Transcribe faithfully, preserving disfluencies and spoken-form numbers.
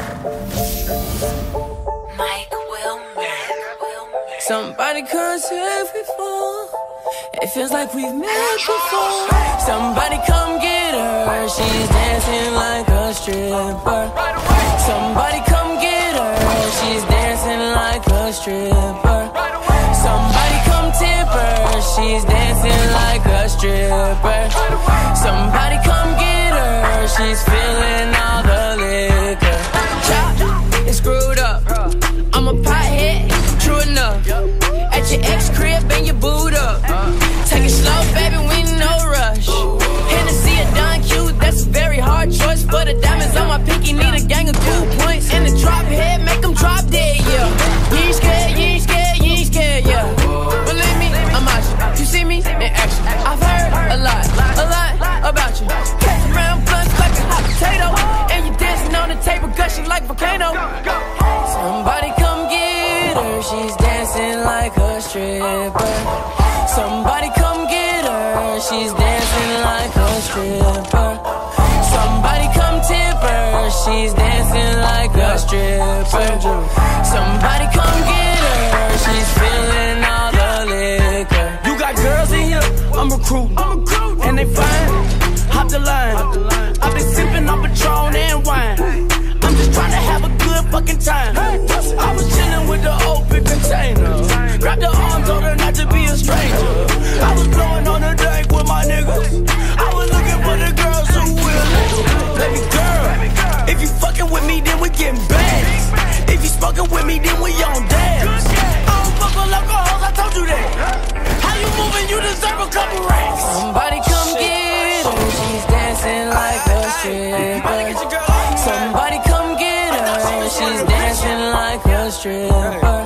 Somebody come save me for. It feels like we've met before. Somebody come get her. She's dancing like a stripper. Somebody come get her. She's dancing like a stripper. Somebody come tip her. She's dancing like a stripper. Somebody come get her. She's feeling all the liquor. Chop, it's screwed up. I'm a pothead, true enough. At your ex crib and your boot up. Take it slow, baby, we no rush. Hennessy or Don Q, that's a very hard choice. For the diamonds on my pinky, need a gang of cool points. And the drop head, make them drop dead, yeah. You ain't scared, you ain't scared, you ain't scared, yeah. Believe me, I'm out you. You see me in action. I've heard a lot, a lot about you. Catch around blunts like a hot potato. And you dancing on the table, gushing like volcano. Somebody come get her, she's dancing like a stripper. Somebody come get her, she's dancing like a stripper. Somebody come tip her, she's dancing like a stripper. Somebody come get her, she's feeling all the liquor. You got girls in here, I'm recruiting, I'm recruiting. And they fine, hop the line. I've been sipping on Patron and wine. I'm just trying to have a good fucking time. I was chilling with the open container. Grabbed her arm, told her not to be a stranger. I was blowing on the dank with my niggas. I was looking for the girls who will. Baby girl, if you fucking with me, then we getting bags. If you smoking with me, then we on dabs. I don't fuck with local hoes, I told you that. How you moving? You deserve a couple racks. Somebody come get her, she's dancing like a stripper. Somebody come get her, she's dancing like a stripper.